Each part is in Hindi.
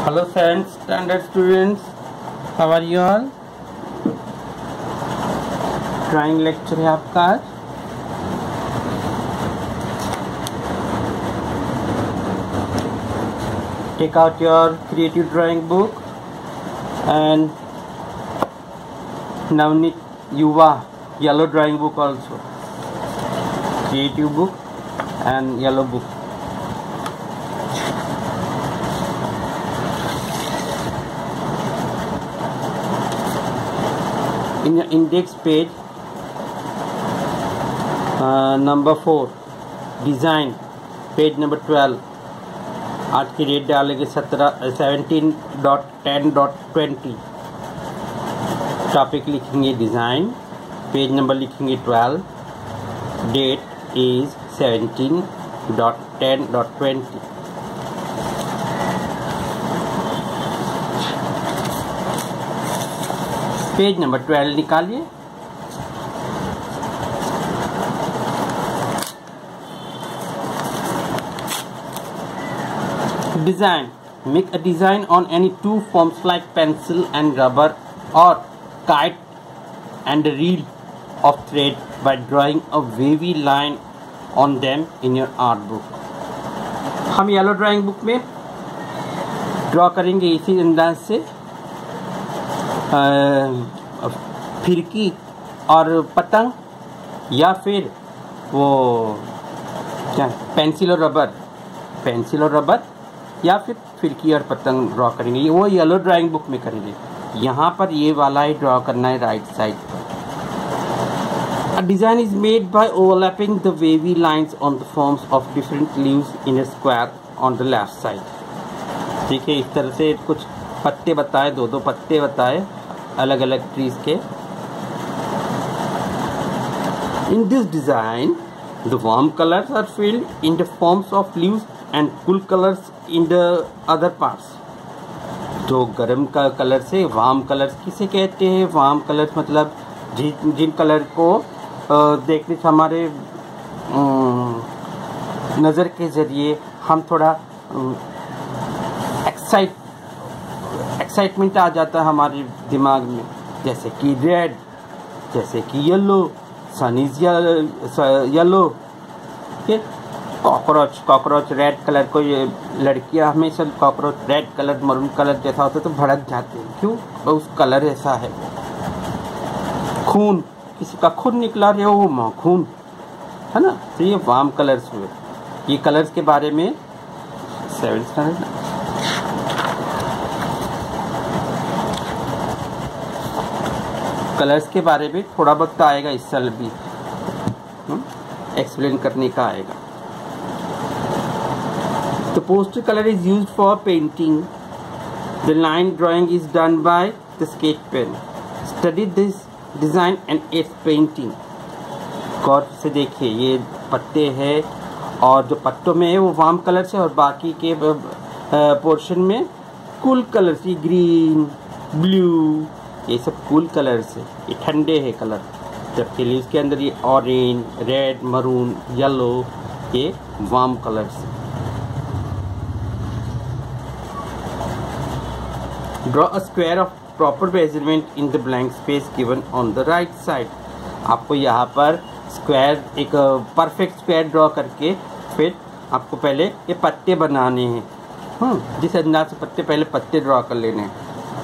Hello science standard students, how are you all? Drawing lecture है आपका आज। Take out your creative drawing book and Navneet Yuva yellow drawing book also. Creative book and yellow book. In the index page number 4 design page number 12 आज की डेट डालेंगे 17.10.20 टॉपिक लिखेंगे डिज़ाइन पेज नंबर लिखेंगे 12 डेट इज 17.10.20 पेज नंबर 12 निकालिए। Design. Make a design on any two forms like pencil and rubber or kite and a reel of thread by drawing a wavy line on them in your art book. हम येलो ड्राइंग बुक में ड्रॉ करेंगे इसी अंदाज से फिरकी और पतंग या फिर वो क्या पेंसिल और रबर या फिर फिरकी और पतंग ड्रॉ करेंगे। ये वो येलो ड्राइंग बुक में करेंगे। यहाँ पर ये वाला ही ड्रॉ करना है राइट साइड पर। A design is made by overlapping the wavy lines on the forms of different leaves in a square on the left side. ठीक है, इस तरह से कुछ पत्ते बताए, दो पत्ते बताए अलग अलग ट्रीज के। In this design, the warm colors are filled in the forms of leaves and cool colors in the other parts. जो गर्म का कलर से वार्म कलर्स किसे कहते हैं? वार्म कलर्स मतलब जिन कलर को देखने से हमारे नज़र के ज़रिए हम थोड़ा एक्साइटमेंट आ जाता है हमारे दिमाग में, जैसे कि रेड, जैसे कि yellow, sun is yellow. Cockroach red colour को, ये लड़कियां हमेशा cockroach red colour maroon colour जैसा होता है तो भड़क जाते हैं। क्यों? उस कलर ऐसा है। खून, किसी का खून निकला रहे हो, खून है ना। तो ये वार्म कलर्स हुए। ये कलर्स के बारे में 7th स्टैंडर्ड कलर्स के बारे में थोड़ा बहुत आएगा, इस साल भी एक्सप्लेन करने का आएगा। The poster color is used for painting. The line drawing is done by the sketch pen. Study this design and its painting. गौर से देखिए, ये पत्ते हैं और जो पत्तों में है वो वार्म कलर से और बाकी के पोर्शन में कूल कलर से, ग्रीन, ब्लू, ये सब कूल कलर से, ये ठंडे हैं कलर। जबकि इसके अंदर ये ऑरेंज, रेड, मरून, येलो, ये वार्म कलर से। Draw a square of proper measurement in the blank space given on the right side. आपको यहाँ पर स्क्वायर, एक परफेक्ट स्क्वायर ड्रॉ करके फिर आपको पहले ये पत्ते बनाने हैं। जिस अंदाज से पहले पत्ते ड्रॉ कर लेने हैं।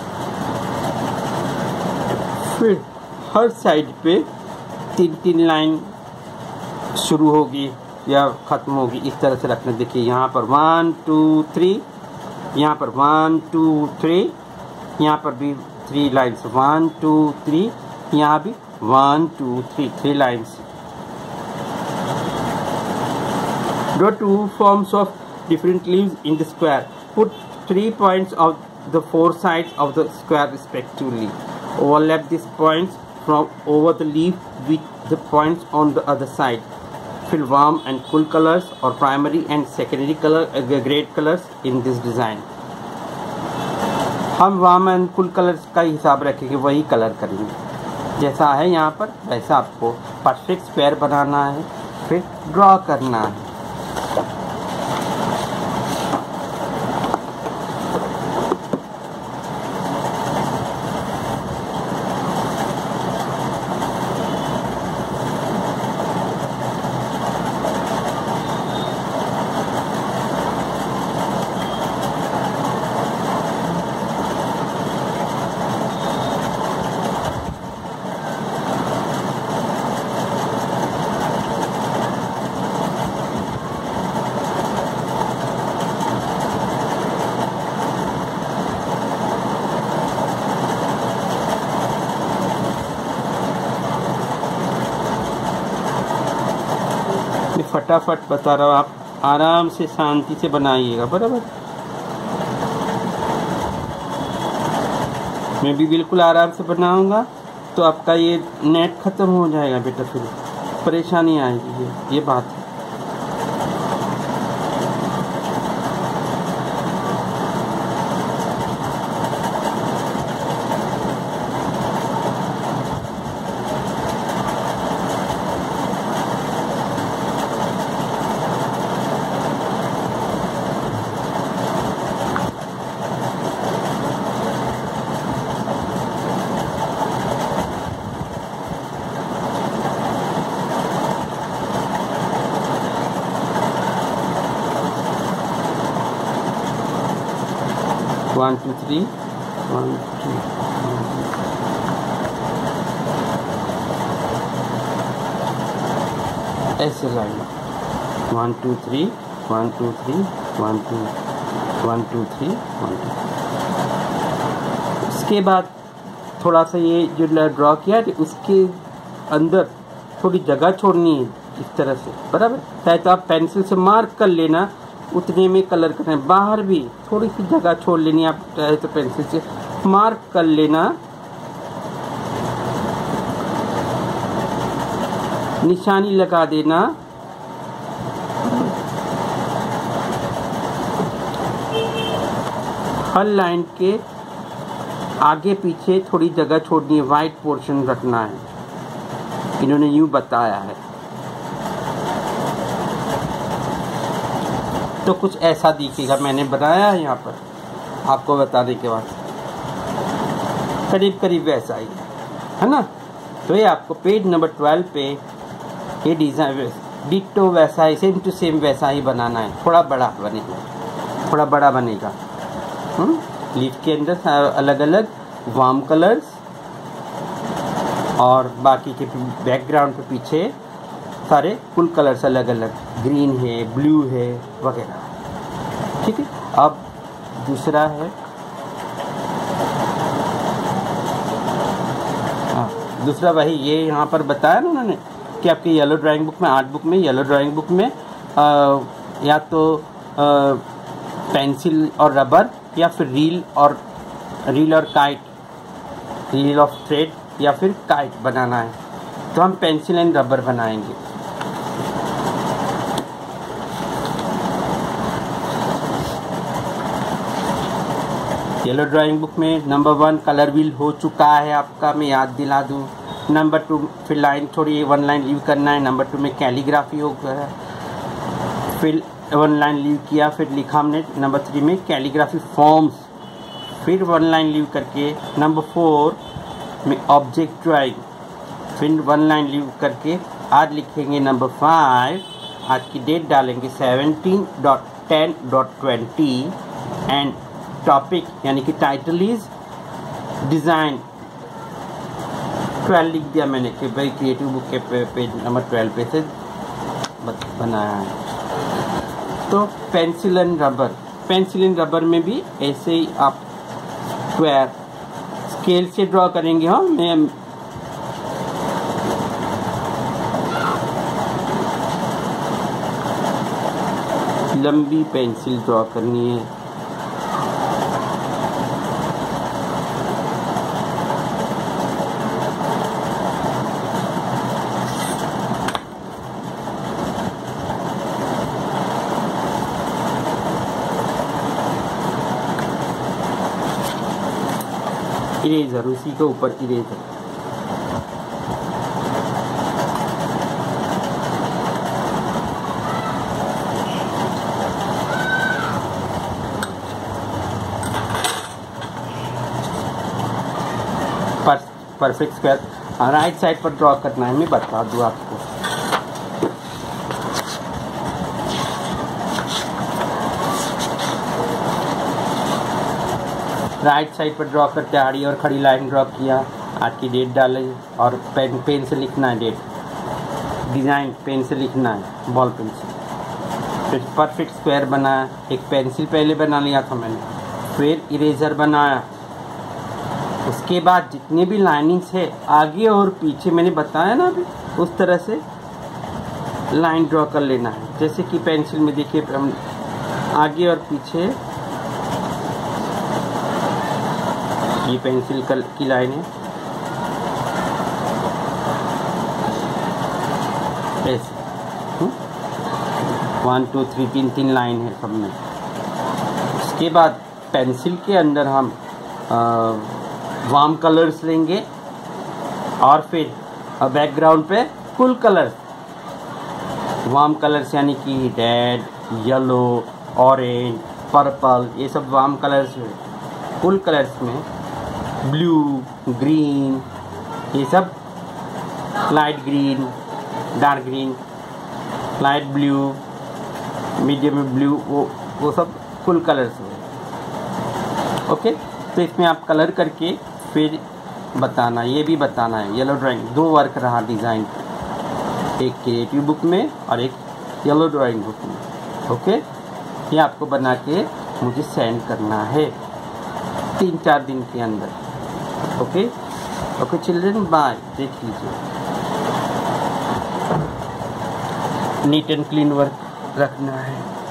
फिर हर साइड पे 3 लाइन शुरू होगी या ख़त्म होगी, इस तरह से रखना। देखिए यहाँ पर 1 2 3, यहाँ पर 1 2 3, यहाँ पर भी 3 लाइन्स, 1 2 3, यहाँ भी 1 2 3 lines. Draw 2 forms of different leaves in the square. Put 3 points of the 4 sides of the square respectively. Overlap these points from over the leaf with the points on the other side. Fill warm and cool colors or primary and secondary grade colors in this design. हम वार्म एंड कूल कलर्स का हिसाब रखेंगे, वही कलर करेंगे। जैसा है यहाँ पर वैसा आपको परफेक्ट स्क्वायर बनाना है, फिर ड्रॉ करना है। फटाफट बता रहा हूँ, आप आराम से शांति से बनाइएगा, बराबर। मैं भी बिल्कुल आराम से बनाऊंगा तो आपका ये नेट ख़त्म हो जाएगा बेटा, फिर परेशानी आएगी, ये बात है। One two three, one two, ऐसे लाइन 1 2 3 1 2 3 1 2 1 2 3 1 2। उसके बाद थोड़ा सा ये जो ड्रॉ किया है उसके अंदर थोड़ी जगह छोड़नी है इस तरह से, बराबर। चाहे तो आप पेंसिल से मार्क कर लेना, उतने में कलर करना है। बाहर भी थोड़ी सी जगह छोड़ लेनी, आप चाहे तो पेंसिल से मार्क कर लेना, निशानी लगा देना। हर लाइन के आगे पीछे थोड़ी जगह छोड़नी है, वाइट पोर्शन रखना है, इन्होंने यूं बताया है। तो कुछ ऐसा दिखेगा, मैंने बनाया है यहाँ पर आपको बताने के बाद, करीब करीब वैसा ही है ना। तो ये आपको पेज नंबर 12 पे ये डिज़ाइन डिट्टो वैसा ही, सेम टू सेम वैसा ही बनाना है। थोड़ा बड़ा बनेगा, थोड़ा बड़ा बनेगा। लीफ के अंदर अलग अलग वार्म कलर्स और बाकी के बैकग्राउंड के पीछे सारे फुल कलर्स अलग अलग, ग्रीन है, ब्लू है वगैरह। ठीक है। अब दूसरा है, दूसरा वही ये यहाँ पर बताया ना उन्होंने कि आपके येलो ड्राइंग बुक में, आर्ट बुक में, येलो ड्राइंग बुक में या तो पेंसिल और रबर या फिर रील और काइट, रील ऑफ थ्रेड या फिर काइट बनाना है। तो हम पेंसिल एंड रबर बनाएंगे। येलो ड्राइंग बुक में नंबर 1 कलर व्हील हो चुका है आपका, मैं याद दिला दूं। नंबर 2 फिर लाइन थोड़ी 1 लाइन लीव करना है। नंबर 2 में कैलीग्राफी हो गया, फिर 1 लाइन लीव किया, फिर लिखा हमने। नंबर 3 में कैलीग्राफी फॉर्म्स, फिर 1 लाइन लीव करके। नंबर 4 में ऑब्जेक्ट ड्राइंग, फिर 1 लाइन लीव करके आज लिखेंगे। नंबर 5 आज की डेट डालेंगे 17.10.20 एंड टॉपिक यानी कि टाइटल इज डिज़ाइन। 12 लिख दिया मैंने कि भाई क्रिएटिव बुक के पेज नंबर 12 पे से बनाया है। तो pencil and rubber, pencil and rubber में भी ऐसे ही आप स्क्वायर स्केल से ड्रॉ करेंगे। हाँ, मैं लंबी पेंसिल ड्रॉ करनी है। इरेजर, उसी के ऊपर eraser. Perfect square right side पर ड्रॉ करना है, मैं बता दूँ आपको। राइट साइड पर ड्रॉ करते आड़ी और खड़ी लाइन ड्रॉ किया, आज की डेट डाले और पेन से लिखना है डेट। डिज़ाइन पेन से लिखना है, बॉल पेन से। फिर परफेक्ट स्क्वायर बनाया, एक पेंसिल पहले बना लिया था मैंने, फिर इरेजर बनाया। उसके बाद जितने भी लाइनिंग्स है आगे और पीछे मैंने बताया ना अभी, उस तरह से लाइन ड्रॉ कर लेना है। जैसे कि पेंसिल में देखिए हम आगे और पीछे ये पेंसिल की लाइन है, ऐसे 1 2 3 तीन लाइन है सब में। इसके बाद पेंसिल के अंदर हम वार्म कलर्स लेंगे और फिर बैकग्राउंड पे कूल कलर्स, वार्म कलर्स यानी कि रेड, येलो, ऑरेंज, पर्पल, ये सब वार्म कलर्स है। कूल कलर्स में ब्लू, ग्रीन, ये सब light green, dark green, light blue, medium blue, वो सब कूल कलर्स है। ओके, तो इसमें आप कलर करके फिर बताना, ये भी बताना है। येलो ड्राइंग 2 वर्क रहा डिज़ाइन, एक क्रिएटिव बुक में और एक येलो ड्राइंग बुक में। ओके, ये आपको बना के मुझे सेंड करना है 3-4 दिन के अंदर। Okay okay children, bye. देख लीजिए, नीट एंड क्लीन वर्क रखना है।